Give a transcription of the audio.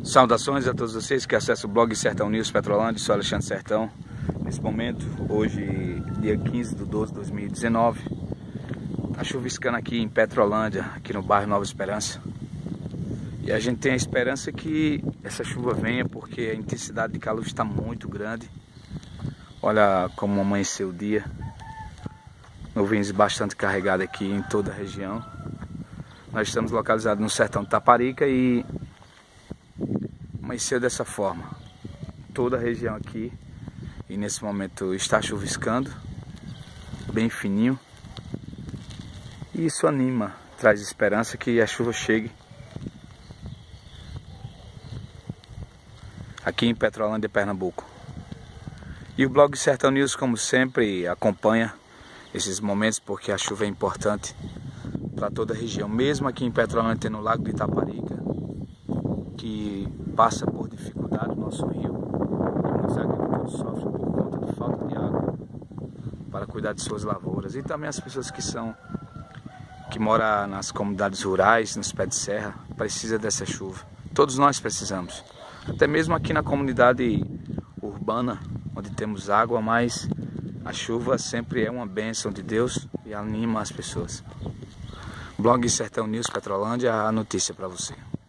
Saudações a todos vocês que acessam o blog Sertão News Petrolândia. Sou Alexandre Sertão. Nesse momento, hoje, dia 15/12/2019, tá chuviscando aqui em Petrolândia, aqui no bairro Nova Esperança. E a gente tem a esperança que essa chuva venha, porque a intensidade de calor está muito grande. Olha como amanheceu o dia. Nuvens bastante carregadas aqui em toda a região. Nós estamos localizados no Sertão de Taparica e amanheceu dessa forma. Toda a região aqui. E nesse momento está chuviscando, bem fininho. E isso anima, traz esperança que a chuva chegue. Aqui em Petrolândia, Pernambuco. E o blog Sertão News, como sempre, acompanha esses momentos porque a chuva é importante para toda a região. Mesmo aqui em Petrolândia, tem no Lago de Itaparica, que passa por dificuldade o nosso rio. E muitos agricultores sofrem por conta de falta de água para cuidar de suas lavouras. E também as pessoas que moram nas comunidades rurais, nos pés de serra, precisam dessa chuva. Todos nós precisamos. Até mesmo aqui na comunidade urbana, onde temos água, mas a chuva sempre é uma bênção de Deus e anima as pessoas. Blog Sertão News Petrolândia, a notícia para você.